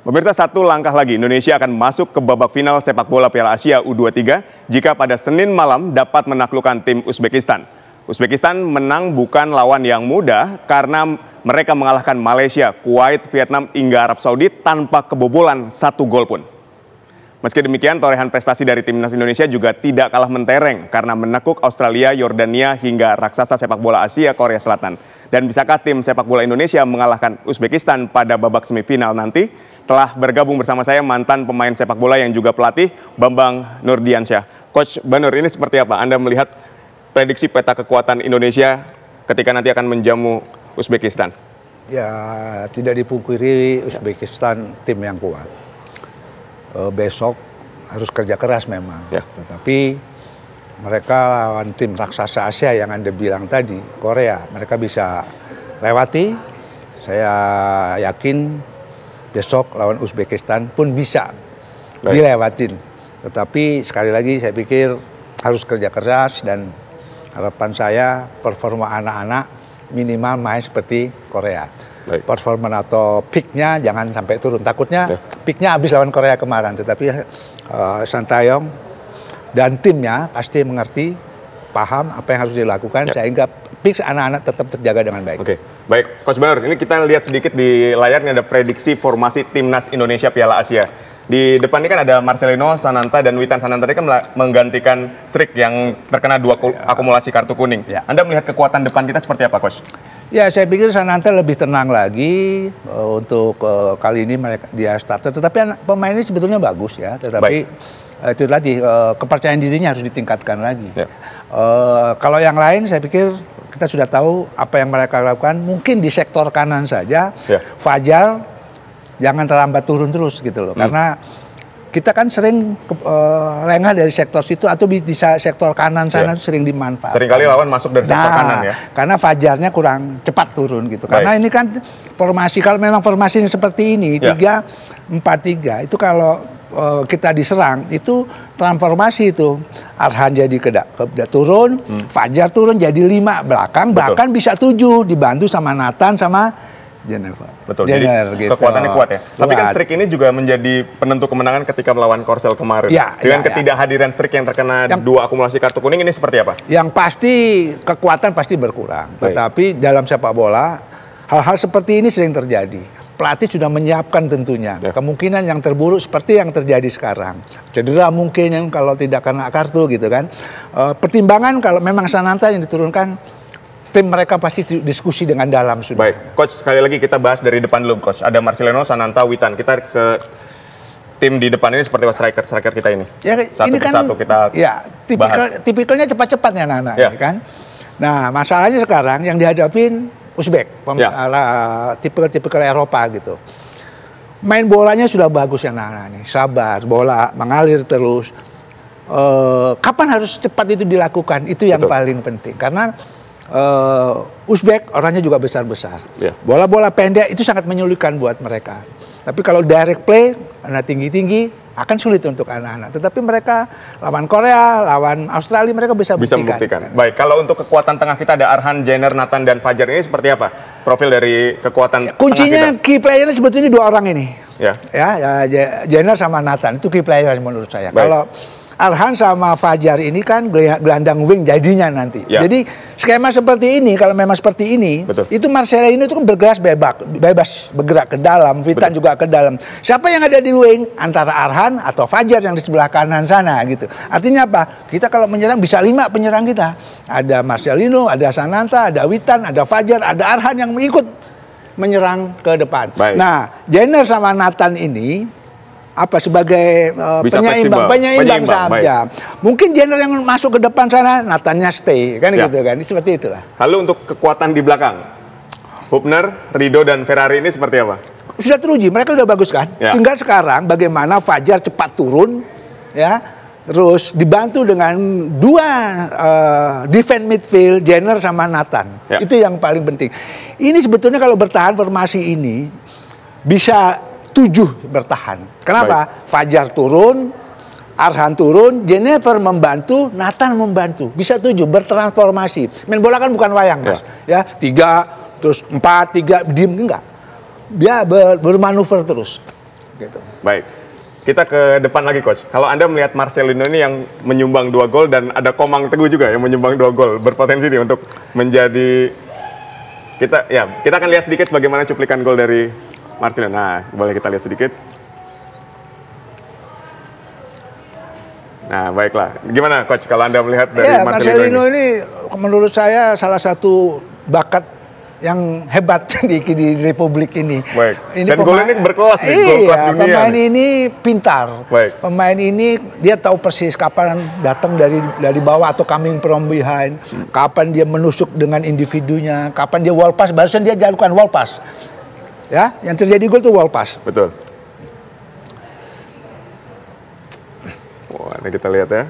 Pemirsa, satu langkah lagi Indonesia akan masuk ke babak final sepak bola Piala Asia U23 jika pada Senin malam dapat menaklukkan tim Uzbekistan. Uzbekistan menang bukan lawan yang mudah karena mereka mengalahkan Malaysia, Kuwait, Vietnam hingga Arab Saudi tanpa kebobolan satu gol pun. Meski demikian, torehan prestasi dari timnas Indonesia juga tidak kalah mentereng karena menekuk Australia, Yordania hingga raksasa sepak bola Asia Korea Selatan. Dan bisakah tim sepak bola Indonesia mengalahkan Uzbekistan pada babak semifinal nanti? Telah bergabung bersama saya mantan pemain sepak bola yang juga pelatih, Bambang Nurdiansyah. Coach Banur, ini seperti apa Anda melihat prediksi peta kekuatan Indonesia ketika nanti akan menjamu Uzbekistan? Ya, tidak dipungkiri Uzbekistan tim yang kuat. Besok harus kerja keras memang. Ya. Tetapi mereka lawan tim raksasa Asia yang Anda bilang tadi, Korea. Mereka bisa lewati. Saya yakin besok lawan Uzbekistan pun bisa dilewatin. Tetapi sekali lagi saya pikir harus kerja keras dan harapan saya performa anak-anak minimal main seperti Korea. Performa atau peaknya jangan sampai turun. Takutnya peaknya habis lawan Korea kemarin. Tetapi Sintayong dan timnya pasti mengerti, paham apa yang harus dilakukan sehingga peak anak-anak tetap terjaga dengan baik. Oke, baik Coach Banur, ini kita lihat sedikit di layarnya ada prediksi formasi timnas Indonesia Piala Asia. Di depan ini kan ada Marcelino Sananta dan Witan Sananta tadi kan menggantikan Strik yang terkena dua akumulasi kartu kuning. Anda melihat kekuatan depan kita seperti apa, Coach? Ya, saya pikir Sananta lebih tenang lagi untuk kali ini mereka dia starter. Tetapi pemain ini sebetulnya bagus ya. Tetapi itu tadi kepercayaan dirinya harus ditingkatkan lagi. Kalau yang lain saya pikir kita sudah tahu apa yang mereka lakukan. Mungkin di sektor kanan saja Fajar jangan terlambat turun terus gitu loh. Karena kita kan sering lengah dari sektor situ atau di sektor kanan sana sering dimanfaatkan. Seringkali lawan masuk dari sektor kanan ya. Karena Fajarnya kurang cepat turun gitu. Karena ini kan formasi, kalau memang formasinya seperti ini 3-4-3 itu kalau kita diserang itu transformasi itu Arhan jadi turun, Fajar turun jadi 5 belakang, bahkan bisa 7 dibantu sama Nathan sama Jenner. Betul, Jenner, jadi kekuatannya kuat ya. Tapi kan Strik ini juga menjadi penentu kemenangan ketika melawan Korsel kemarin. Dengan ketidakhadiran Strik yang terkena 2 akumulasi kartu kuning ini seperti apa? Yang pasti kekuatan pasti berkurang. Tetapi dalam sepak bola hal-hal seperti ini sering terjadi. Pelatih sudah menyiapkan tentunya kemungkinan yang terburuk seperti yang terjadi sekarang. Cedera mungkin yang kalau tidak kena kartu gitu kan. Pertimbangan kalau memang Sananta yang diturunkan, tim mereka pasti diskusi dengan dalam sudah. Baik, Coach, sekali lagi kita bahas dari depan dulu, Coach. Ada Marcelino, Sananta, Witan. Kita ke tim di depan ini seperti apa striker kita ini? Ya, satu ini kan, persatu kita tipikalnya cepat-cepat ya anak-anak kan. Nah, masalahnya sekarang yang dihadapin Uzbek, tipikal Eropa gitu. Main bolanya sudah bagus ya anak-anak ini, sabar, bola mengalir terus. Kapan harus cepat itu dilakukan? Itu yang paling penting karena Uzbek orangnya juga besar-besar. Bola-bola pendek itu sangat menyulitkan buat mereka. Tapi kalau direct play, anak tinggi-tinggi akan sulit untuk anak-anak. Tetapi mereka lawan Korea, lawan Australia mereka bisa membuktikan. Baik, kalau untuk kekuatan tengah kita ada Arhan, Jenner, Nathan dan Fajar ini seperti apa? Profil dari kekuatan kuncinya tengah kita? Key playernya sebetulnya 2 orang ini. Jenner sama Nathan itu key player menurut saya. Kalau Arhan sama Fajar ini kan gelandang wing jadinya nanti. Jadi skema seperti ini, kalau memang seperti ini, itu Marcelino itu kan bebas bergerak ke dalam, Witan juga ke dalam. Siapa yang ada di wing? Antara Arhan atau Fajar yang di sebelah kanan sana gitu. Artinya apa? Kita kalau menyerang bisa 5 penyerang kita. Ada Marcelino, ada Sananta, ada Witan, ada Fajar, ada Arhan yang ikut menyerang ke depan. Nah, Jenner sama Nathan ini sebagai penyeimbang saja. Mungkin Jenner yang masuk ke depan sana, Nathannya stay kan gitu kan. Seperti itulah. Lalu untuk kekuatan di belakang, Hubner, Rido dan Ferrari ini seperti apa? Sudah teruji, mereka sudah bagus kan. Tinggal sekarang bagaimana Fajar cepat turun terus dibantu dengan 2 defense midfield, Jenner sama Nathan. Itu yang paling penting. Ini sebetulnya kalau bertahan formasi ini bisa 7 bertahan. Kenapa? Fajar turun, Arhan turun, Jennifer membantu, Nathan membantu. Bisa 7 bertransformasi. Main bola kan bukan wayang, Mas. 3, terus 4, 3, diem enggak. Dia bermanuver terus. gitu. Baik. Kita ke depan lagi, Coach. Kalau Anda melihat Marcelino ini yang menyumbang 2 gol dan ada Komang Teguh juga yang menyumbang 2 gol, berpotensi nih untuk menjadi kita akan lihat sedikit bagaimana cuplikan gol dari Marcelino. Nah, boleh kita lihat sedikit. Nah, baiklah. Gimana, Coach, kalau Anda melihat dari Marcelino ini menurut saya salah satu bakat yang hebat di Republik ini. Baik. Dan gol ini berkelas nih, gol kelas dunia. Pemain ini pintar. Baik. Pemain ini dia tahu persis kapan datang dari bawah atau coming from behind, kapan dia menusuk dengan individunya, kapan dia wall pass, barusan dia jalukan wall pass. Ya, yang terjadi gol itu wall pass. Betul. Wah, ini kita lihat ya.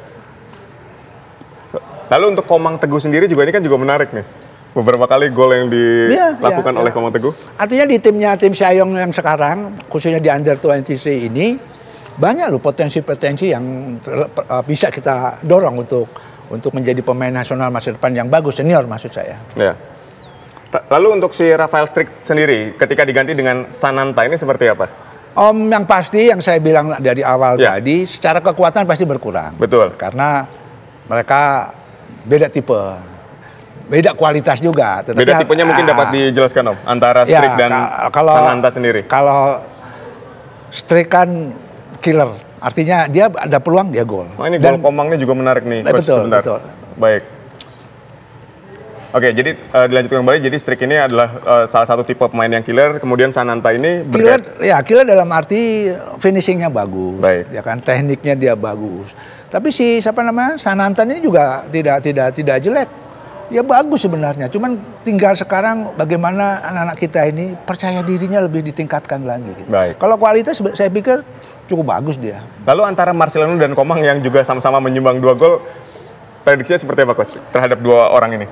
Lalu untuk Komang Teguh sendiri juga ini kan juga menarik nih. Beberapa kali gol yang dilakukan oleh Komang Teguh. Artinya di tim Sintayong yang sekarang, khususnya di Under 23 ini, banyak loh potensi-potensi yang bisa kita dorong untuk menjadi pemain nasional masa depan yang bagus, senior maksud saya. Ya. Lalu untuk si Rafael Struijk sendiri, ketika diganti dengan Sananta ini seperti apa? Yang pasti yang saya bilang dari awal tadi, secara kekuatan pasti berkurang. Betul. Karena mereka beda tipe. Beda kualitas juga. Beda tipenya mungkin dapat dijelaskan, Om, antara Struijk dan Sananta sendiri. Kalau Struijk kan killer, artinya dia ada peluang dia gol. Oh, ini gol Komang ini juga menarik nih, Coach, sebentar. Betul. Baik. Oke, jadi dilanjutkan kembali. Jadi Struijk ini adalah salah satu tipe pemain yang killer. Kemudian Sananta ini killer dalam arti finishingnya bagus. Baik. Ya kan, tekniknya dia bagus. Tapi si Sananta ini juga tidak jelek. Ya bagus sebenarnya, cuman tinggal sekarang bagaimana anak-anak kita ini percaya dirinya lebih ditingkatkan lagi. Gitu. Baik. Kalau kualitas saya pikir cukup bagus dia. Lalu antara Marcelino dan Komang yang juga sama-sama menyumbang 2 gol, prediksinya seperti apa, Coach, terhadap 2 orang ini?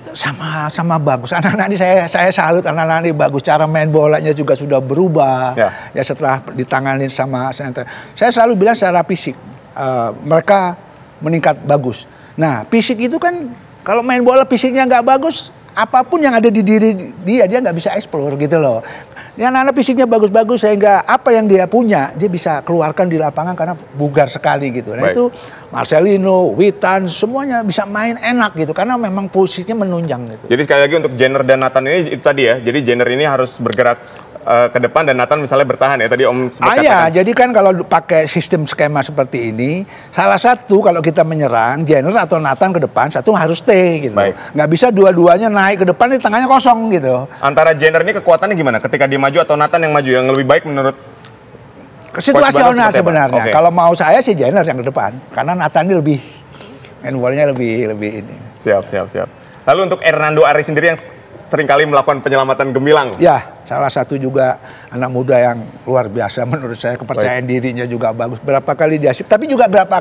Sama bagus. Anak-anak ini saya salut, anak-anak ini bagus. Cara main bolanya juga sudah berubah. Ya setelah ditangani sama center. Saya selalu bilang secara fisik mereka meningkat bagus. Nah, fisik itu kan kalau main bola fisiknya nggak bagus, apapun yang ada di diri dia nggak bisa explore gitu loh. Yang anak fisiknya bagus-bagus sehingga apa yang dia punya dia bisa keluarkan di lapangan karena bugar sekali gitu. Nah itu Marcelino, Witan semuanya bisa main enak gitu karena memang posisinya menunjang gitu. Jadi sekali lagi untuk Jenner dan Nathan ini itu tadi ya. Jadi Jenner ini harus bergerak ke depan dan Nathan misalnya bertahan ya tadi Om sempat katakan. Jadi kan kalau pakai sistem skema seperti ini, salah satu kalau kita menyerang Jenner atau Nathan ke depan, satu harus stay gitu. Nggak bisa dua-duanya naik ke depan, di tengahnya kosong gitu. Antara Jenner ini kekuatannya gimana? Ketika dia maju atau Nathan yang maju, yang lebih baik menurut situasional sebenarnya. Kalau mau saya sih Jenner yang ke depan, karena Nathan ini lebih main bolanya lebih ini. Siap. Lalu untuk Hernando Ari sendiri yang seringkali melakukan penyelamatan gemilang. Ya, salah satu juga anak muda yang luar biasa menurut saya, kepercayaan dirinya juga bagus. Berapa kali dia tapi juga beberapa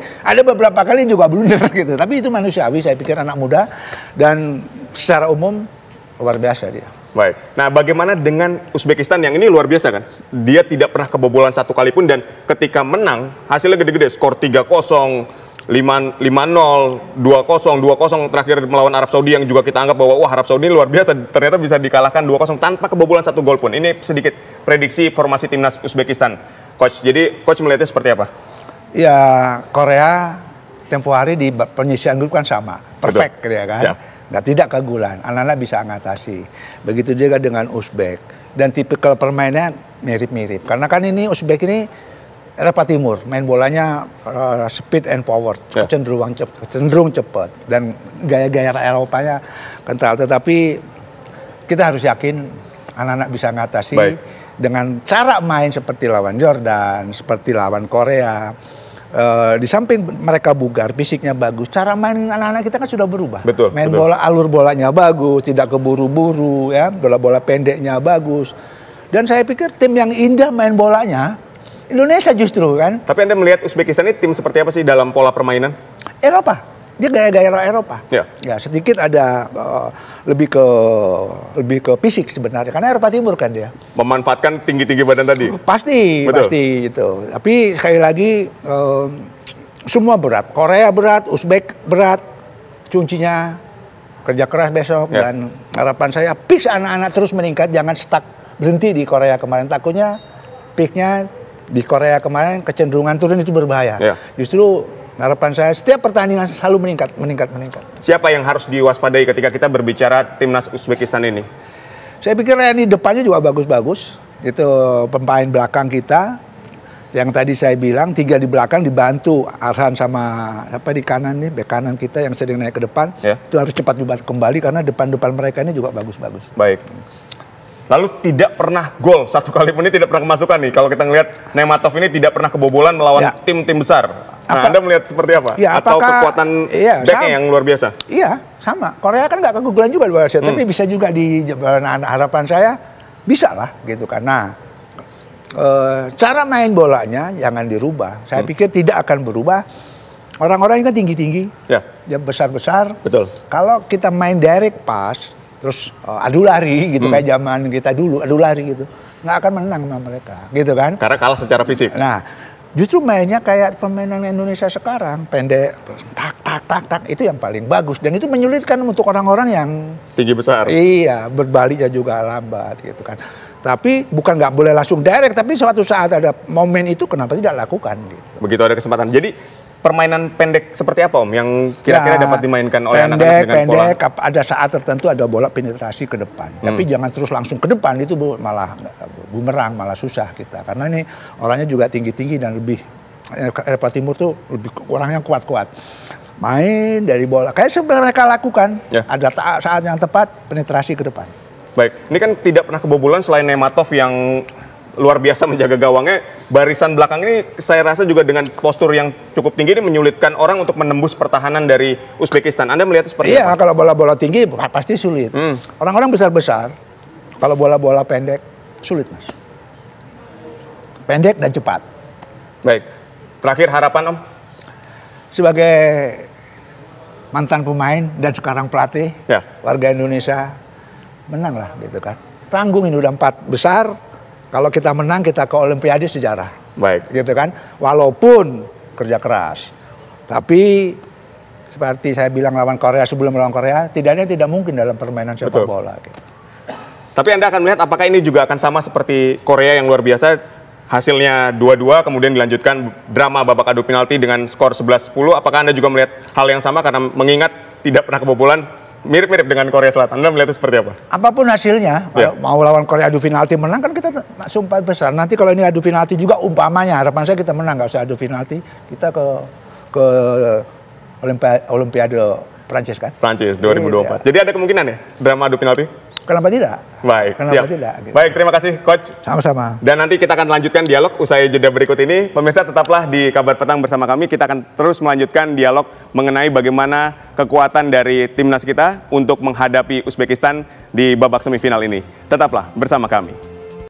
kali juga blunder gitu. Tapi itu manusiawi, saya pikir anak muda dan secara umum luar biasa dia. Baik. Nah, bagaimana dengan Uzbekistan yang ini luar biasa kan? Dia tidak pernah kebobolan 1 kali pun dan ketika menang hasilnya gede-gede, skor 3-0. 5-0, 2-0 terakhir melawan Arab Saudi yang juga kita anggap bahwa wah Arab Saudi luar biasa, ternyata bisa dikalahkan 2-0 tanpa kebobolan 1 gol pun. Ini sedikit prediksi formasi timnas Uzbekistan, Coach. Jadi Coach melihatnya seperti apa? Ya Korea tempo hari di penyisian grup kan sama, perfect ya kan. Nggak tidak keunggulan, anak-anak bisa mengatasi. Begitu juga dengan Uzbek dan tipikal permainnya mirip-mirip. Karena kan ini Uzbek ini Eropa Timur, main bolanya speed and power, cenderung cepat dan gaya-gaya Eropanya kental. Tetapi kita harus yakin anak-anak bisa mengatasi dengan cara main seperti lawan Jordan, seperti lawan Korea. Di samping mereka bugar, fisiknya bagus, cara main anak-anak kita kan sudah berubah. Main bola, alur bolanya bagus, tidak keburu-buru, ya, bola-bola pendeknya bagus. Dan saya pikir tim yang indah main bolanya Indonesia justru kan. Tapi Anda melihat Uzbekistan ini tim seperti apa sih dalam pola permainan? Eropa. Dia gaya-gaya Eropa. Ya sedikit ada lebih ke fisik sebenarnya. Karena Eropa Timur kan dia. Memanfaatkan tinggi-tinggi badan tadi. Pasti itu. Tapi sekali lagi semua berat. Korea berat, Uzbek berat. Kuncinya kerja keras besok dan harapan saya fix anak-anak terus meningkat, jangan stuck berhenti di Korea kemarin. Takutnya peaknya Di Korea kemarin kecenderungan turun itu berbahaya. Justru harapan saya setiap pertandingan selalu meningkat. Siapa yang harus diwaspadai ketika kita berbicara timnas Uzbekistan ini? Saya pikir ini depannya juga bagus-bagus. Itu pemain belakang kita. Yang tadi saya bilang 3 di belakang dibantu Arhan sama apa di kanan nih, bek kanan kita yang sering naik ke depan. Itu harus cepat kembali karena depan mereka ini juga bagus-bagus. Baik. Lalu tidak pernah gol satu kali pun, ini tidak pernah kemasukan nih. Kalau kita ngelihat Nematov ini tidak pernah kebobolan melawan tim-tim besar. Nah, Anda melihat seperti apa? Atau kekuatan backnya yang luar biasa? Iya, sama. Korea kan nggak keguglan juga luar biasa, tapi bisa juga di harapan saya bisa lah gitu kan. Nah, cara main bolanya jangan dirubah. Saya pikir tidak akan berubah. Orang-orang ini kan tinggi-tinggi, ya besar-besar. Betul. Kalau kita main direct pass, terus adu lari gitu kayak zaman kita dulu, adu lari gitu, nggak akan menang sama mereka, gitu kan? Karena kalah secara fisik. Nah, justru mainnya kayak permainan Indonesia sekarang, pendek, tak, itu yang paling bagus. Dan itu menyulitkan untuk orang-orang yang tinggi besar. Iya, berbaliknya juga lambat gitu kan. Tapi bukan nggak boleh langsung direct, tapi suatu saat ada momen itu kenapa tidak lakukan gitu. Begitu ada kesempatan. Jadi permainan pendek seperti apa Om yang kira-kira dapat dimainkan oleh anak-anak dengan pola? Ada saat tertentu ada bola penetrasi ke depan. Tapi jangan terus langsung ke depan, itu malah bumerang, malah susah kita. Karena ini orangnya juga tinggi-tinggi dan lebih, Eropa Timur tuh lebih orangnya kuat-kuat. Main dari bola, kayak sebenarnya mereka lakukan. Ada saat yang tepat, penetrasi ke depan. Baik, ini kan tidak pernah kebobolan selain Nematov yang luar biasa menjaga gawangnya. Barisan belakang ini saya rasa juga dengan postur yang cukup tinggi ini menyulitkan orang untuk menembus pertahanan dari Uzbekistan. Anda melihat seperti apa? Iya, kalau bola-bola tinggi pasti sulit. Orang-orang besar-besar, kalau bola-bola pendek sulit Mas. Pendek dan cepat. Baik, terakhir harapan Om? Sebagai mantan pemain dan sekarang pelatih, warga Indonesia, menang lah gitu kan. Tanggung ini udah 4 besar. Kalau kita menang, kita ke Olimpiade sejarah. Baik. Gitu kan. Walaupun kerja keras. Tapi seperti saya bilang lawan Korea, sebelum melawan Korea, tidak mungkin dalam permainan sepak bola. Gitu. Tapi Anda akan melihat apakah ini juga akan sama seperti Korea yang luar biasa, hasilnya 2-2, kemudian dilanjutkan drama babak adu penalti dengan skor 11-10. Apakah Anda juga melihat hal yang sama karena mengingat tidak pernah kebobolan, mirip-mirip dengan Korea Selatan? Anda melihatnya seperti apa? Apapun hasilnya, kalau mau lawan Korea adu penalti menang kan kita masuk 4 besar. Nanti kalau ini adu penalti juga umpamanya, harapan saya kita menang, nggak usah adu penalti, kita ke Olimpiade Prancis kan? Prancis 2024. Jadi ada kemungkinan ya drama adu penalti? Kenapa tidak? Baik, kenapa tidak? Gitu. Baik, terima kasih Coach. Sama-sama. Dan nanti kita akan lanjutkan dialog usai jeda berikut ini. Pemirsa tetaplah di Kabar Petang bersama kami. Kita akan terus melanjutkan dialog mengenai bagaimana kekuatan dari timnas kita untuk menghadapi Uzbekistan di babak semifinal ini. Tetaplah bersama kami.